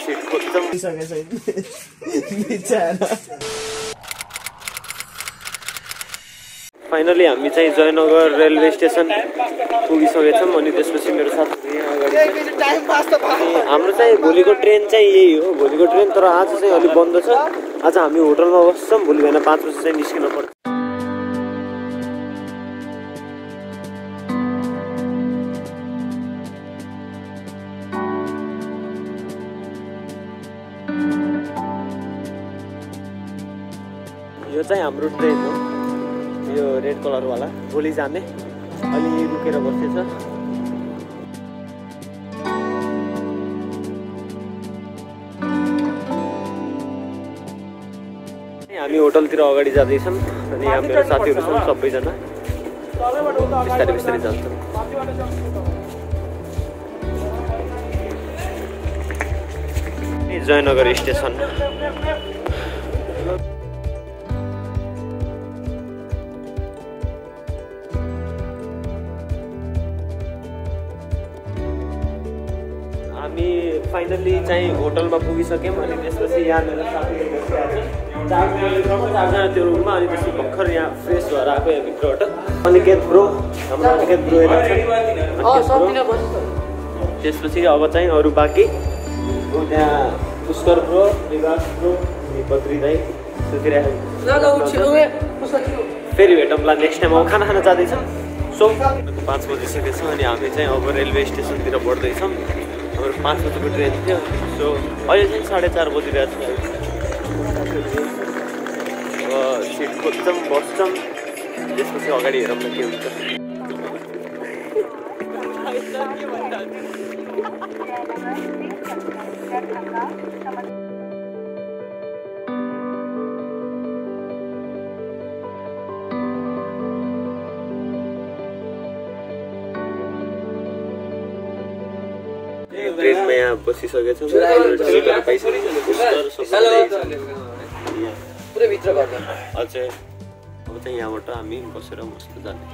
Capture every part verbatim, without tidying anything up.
Seat खोज्छौँ finally हामी चाहिँ जयनगर रेलवे स्टेसन पुगिसकेछौँ अनि त्यसपछि मेरो साथी हाम्रो चाहिँ भोलिको ट्रेन चाहिँ यही हो भोलिको ट्रेन तर आज चाहिँ अलिक बन्द छ आज हामी होटलमा बस्छौँ भोलि बिहान पाँच बजी चाहिँ निस्किनु पर्छ यो चाहिँ हाम्रो ट्रेन हो यो रेड कलर वाला भोलि जाने अलि रुकेर बसेछ हामी होटलतिर अगाडि जाँदैछौँ अनि यहाँ मेरो साथीहरू छन् सबैजना बिस्तारै बिस्तारै जान्छौँ जयनगर स्टेसन हामी फाइनली चाहिँ होटलमा पुगिसक्यौँ अनि त्यसपछि यहाँ मेरो साथीहरू बसिरहेको छ चारजना चारजना त्यो रुममा अनि त्यसपछि भर्खर यहाँ फ्रेस भएर आएको यहाँ भित्रबाट अनिकेत ब्रो हाम्रो अनिकेत ब्रो त्यसपछि अब चाहिँ अरू बाँकी त्यहाँ पुष्कर ब्रो विकास ब्रो बद्री दाई फेरि भेटौँला नेक्स्ट टाइम अब खाना खान जाँदैछौँ सो पाँच बजिसकेछ अनि हामी चाहिँ अब रेलवे स्टेसनतिर बढ्दैछौँ हाम्रो पाँच बजीको ट्रेन थियो सो अहिले चाहिँ साढे चार बजिरहेको छ अब सिट खोज्छौँ बस्छौँ त्यसपछि अगाडि हेरौँ न के हुन्छ ट्रेनमा यहाँ बसिसकेछौँ पुरै भित्र गर्दा अझै अब चाहिँ यहाँबाट हामी बसेर मस्त जाने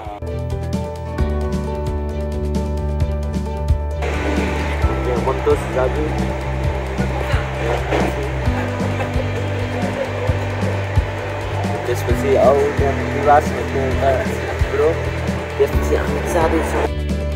मन्तोष दाजु त्यसपछि औ त्यहाँ निवास भन्ने एउटा कुरो त्यसपछि हामी जाँदैछौँ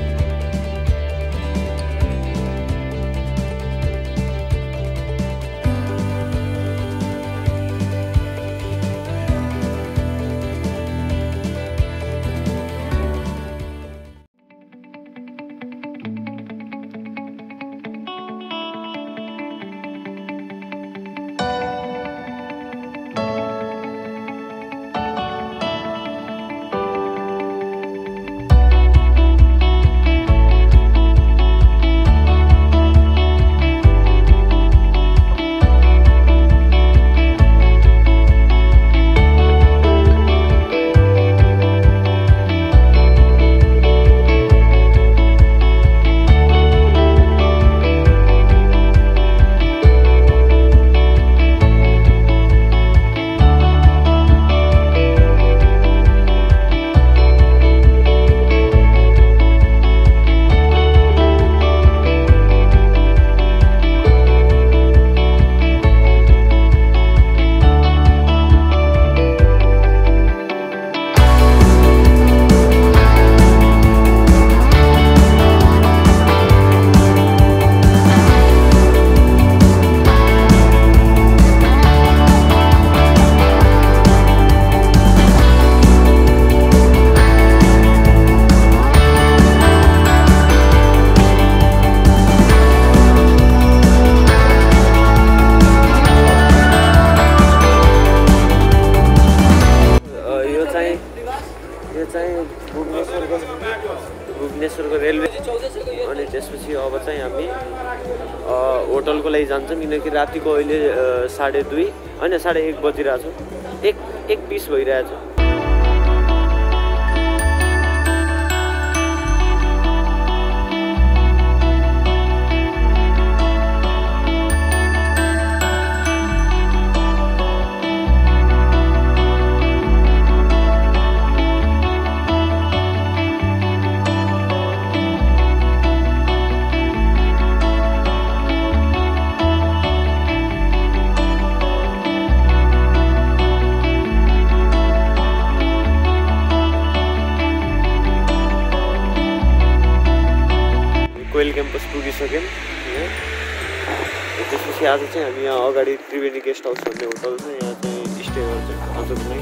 भुवनेश्वरको रेलवे अनि त्यसपछि अब चाहिँ हामी होटलको लागि जान्छौँ किनकि रातिको अहिले साढे दुई होइन साढे एक बजिरहेछ एक एक बिस भइरहेछ कोइल क्याम्पस पुगिसक्यौँ यहाँ। त्यसपछि आज चाहिँ हामी यहाँ अगाडि त्रिवेणी गेस्ट हाउस भन्ने होटल छ, यहाँ चाहिँ स्टे गर्छौँ आजको लागि।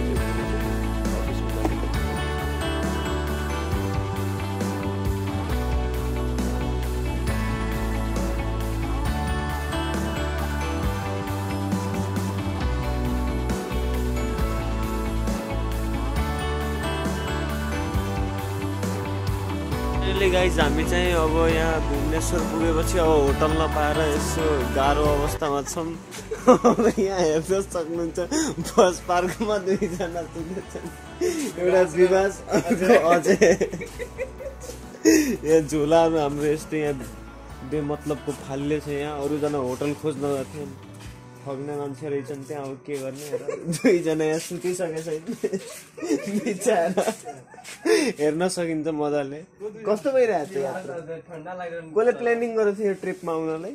गाइज हामी चाहिँ अब यहाँ भुवनेश्वर पुगेपछि अब होटल नपाएर यसो गाह्रो अवस्थामा छौँ। अब यहाँ हेर्न सक्नुहुन्छ बस पार्कमा दुईजना पुगेछन्, एउटा विवास अझै यहाँ झोलाहरू हाम्रो यस्तो यहाँ बेमतलबको फाल्ले छ। यहाँ अरूजना होटल खोज्न गएको थियो, ठग्ने मान्छे रहेछन् त्यहाँ। अब के गर्ने, दुईजना यहाँ सुतिसकेको छैन बिचरा, हेर्न सकिन्छ मजाले। कस्तो भइरहेको थियो यात्रा? कसले प्लानिङ गरेको थियो यो ट्रिपमा आउनलाई?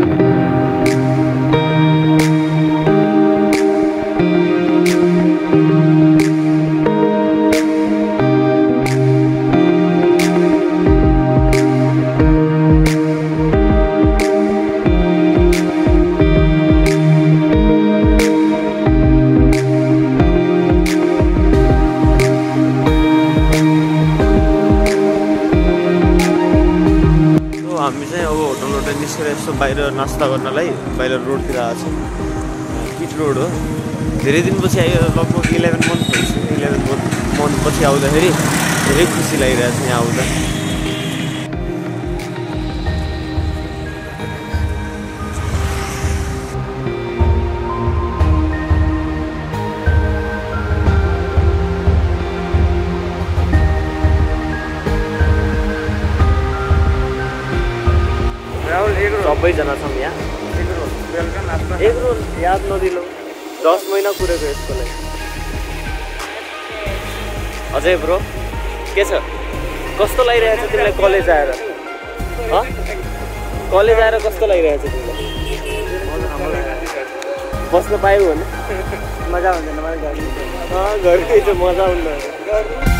यसो बाहिर नास्ता गर्नलाई बाहिर रोडतिर आएको छ, किट रोड हो। धेरै दिनपछि आयो, लगभग इलेभेन मन्थ भइसक्यो। इलेभेन मन्थ मन्थ पछि आउँदाखेरि धेरै खुसी लागिरहेको छ यहाँ आउँदा। सबैजना छौँ यहाँ। एक रोल याद नदिनु, दस महिना कुरेको यसको लागि। अझै ब्रो के छ, कस्तो लागिरहेको छ तिमीलाई कलेज आएर? कलेज आएर कस्तो लागिरहेको छ तिमीलाई? बस्न पायो भने मजा हुँदैन, घरकै चाहिँ मजा हुँदैन।